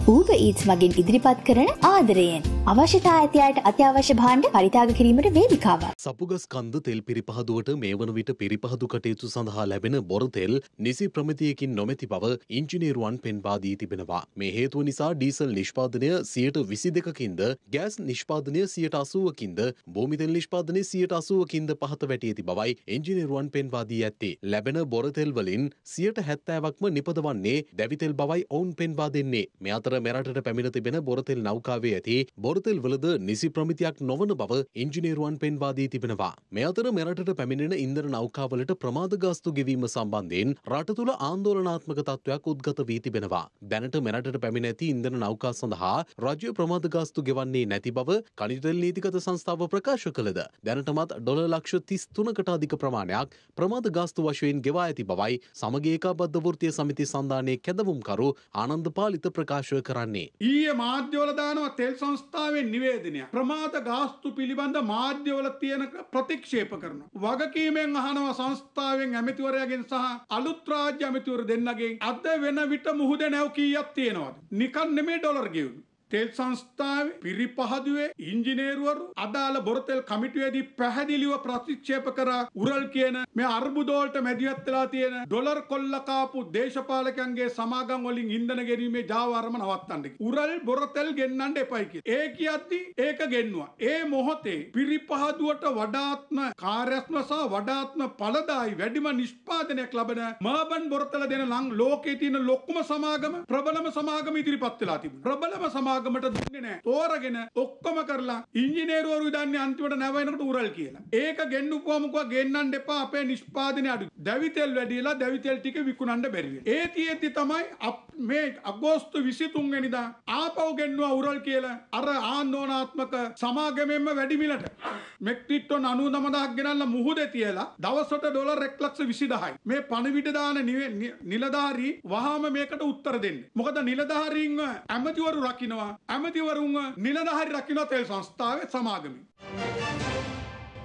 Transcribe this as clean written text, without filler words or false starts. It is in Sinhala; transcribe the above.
Uber Eats මගින් ඉදිරිපත් කරන ආදරයෙන් අවශ්‍යතා ඇතියට අත්‍යවශ්‍ය භාණ්ඩ පරිත්‍යාග කිරීමට වේදිකාවක්. සපුගස් කන්ද තෙල් පිරිපහදුවට මේ වන විට පිරිපහදු කටයුතු සඳහා ලැබෙන බොර තෙල් නිසි ප්‍රමිතියකින් නොමැති බව ඉංජිනේරුවන් පෙන්වා දී තිබෙනවා. මේ හේතුව නිසා ඩීසල් නිෂ්පාදනය 22%කින්ද ගෑස් නිෂ්පාදනය 80%කින්ද භූමි තෙල් නිෂ්පාදනය 80%කින්ද පහත වැටී ඇති බවයි ඉංජිනේරුවන් පෙන්වා දී ඇත්තේ. ලැබෙන බොර තෙල් වලින් 70%ක්ම නිපදවන්නේ දැවි තෙල් බවයි ඔවුන් පෙන්වා දෙන්නේ. මේ අතර මෙරටට පැමිණ තිබෙන බොරතෙල් නෞකාවේ ඇති බොරතෙල් වලද නිසි ප්‍රමිතියක් නොවන බව ඉංජිනේරුවන් පෙන්වා දී තිබෙනවා. මේ අතර මෙරටට පැමිණෙන ඉන්ධන නෞකාවලට ප්‍රමාද ගාස්තු ගෙවීම සම්බන්ධයෙන් රට තුළ ආందోලනාත්මක තත්ත්වයක් උද්ගත වී තිබෙනවා. දැනට මෙරටට පැමිණ ඇති ඉන්ධන නෞකා සඳහා රජය ප්‍රමාද ගාස්තු ගෙවන්නේ නැති බව ඛනිජ තෙල් නීතිගත සංස්ථාව ප්‍රකාශ කළද දැනටමත් ඩොලර් ලක්ෂ 33කට අධික ප්‍රමාණයක් ප්‍රමාද ගාස්තු වශයෙන් ගෙවා ඇති බවයි සමගි ඒකාබද්ධ වෘත්තීය සමිති සන්ධානයේ කැඳවුම්කරු ආනන්ද පාලිත ප්‍රකාශ කරන්නේ. ඊයේ මාධ්‍යවල දානවා තෙල් සංස්ථාවෙන් නිවේදනයක්. ප්‍රමාද ගාස්තු පිළිබඳ මාධ්‍යවල තියෙන ප්‍රතික්ෂේප කරනවා. වගකීමෙන් අහනවා සංස්ථාවෙන් ඇමතිවරයාගෙන් සහ අලුත් රාජ්‍ය ඇමතිවරු දෙන්නගෙන් අද වෙන විට මුහුද නැව් කීයක් තියෙනවද? නිකන් නෙමෙයි ඩොලර් ගෙවුනේ. තෙල් සංස්ථාවේ පිරිපහදුවේ ඉංජිනේරුවරු අදාළ බොරතෙල් කමිටුවේදී පැහැදිලිව ප්‍රතික්ෂේප කරා උරල් කියන මේ අර්බුදවලට මැදිහත් වෙලා තියෙන ඩොලර් කොල්ල කාපු දේශපාලකයන්ගේ සමාගම් වලින් ඉන්ධන ගෙනීමේ ජාවාරම නවත්තන්න. උරල් බොරතෙල් ගෙන්නන්න එපයි කියලා. ඒ කියද්දි ඒක ගෙන්නුවා. ඒ මොහොතේ පිරිපහදුවට වඩාත්ම කාර්යක්ෂම සහ වඩාත්ම ඵලදායි වැඩිම නිෂ්පාදනයක් ලබන මර්බන් බොරතෙල් දෙන ලෝකයේ තියෙන ලොකුම සමාගම ප්‍රබලම සමාගම ඉදිරිපත් වෙලා තිබුණා. ප්‍රබලම සමාගමට දුන්නේ නැහැ. තෝරගෙන ඔක්කොම කරලා ඉංජිනේරුවරු දන්නේ අන්තිමට නැවෙනකොට උරල් කියලා. ඒක ගෙන්නුවාම කිව්වා ගෙන්නන්න එපා අපේ නිෂ්පාදනය අඩුයි. දැවිතෙල් වැඩිලා දැවිතෙල් ටික විකුණන්න බැරි වෙනවා. ඒ තියෙද්දි තමයි මේ අගෝස්තු 23 වෙනිදා ආපහු ගෙන්නුවා උරල් කියලා අර ආන්දෝලනාත්මක සමාගමෙන්ම වැඩි මිලට මෙට්‍රික් ටන් 99000ක් ගෙනල්ලා මුහුදේ තියලා දවසට ඩොලර් 1,20,000යි. මේ පණිවිඩ දාන නිලධාරී වහාම මේකට උත්තර දෙන්න. මොකද නිලධාරීන්ව ඇමතිවරු රකින්නවා. ඇමතිවරුන්ව නිලධාරී රකින්න තෙල් සංස්ථාවේ සමාගමේ.